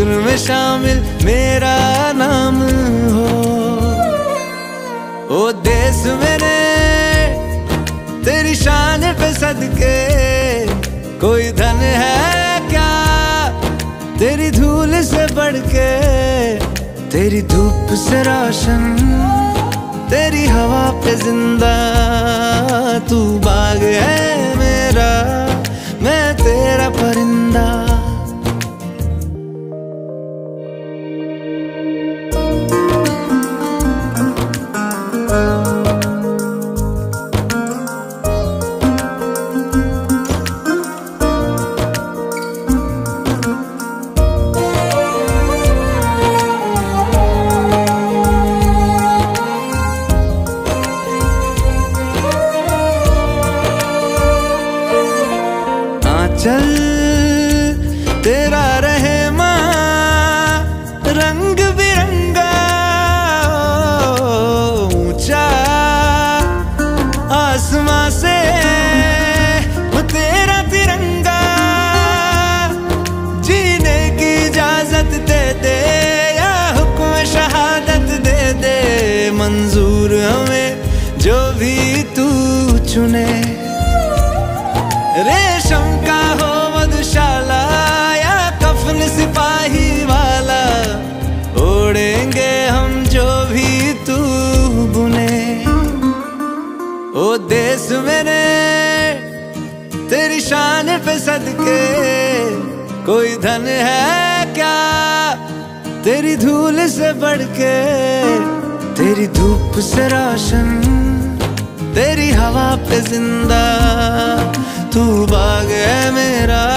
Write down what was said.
जिक्र में शामिल मेरा नाम हो। ओ देश मेरे तेरी शान पे सदके, कोई धन है क्या तेरी धूल से बढ़ के। तेरी धूप से रोशन, तेरी हवा पे जिंदा, तू बाग है मेरा, मैं तेरा परिंदा। चल तेरा रहे माँ रंग बिरंगा, ऊंचा आसमां से वो तेरा तिरंगा। जीने की इजाजत दे दे या हुक्म शहादत दे दे, मंजूर हमें जो भी तू चुने। रेशम का हो मधुशाला या कफन सिपाही वाला, ओढ़ेंगे हम जो भी तू बुने। ओ देश मेरे तेरी शान पे सदके, कोई धन है क्या तेरी धूल से बढ़ के। तेरी धूप से रोशन, तेरी हवा पे जिंदा, तू बाग है मेरा,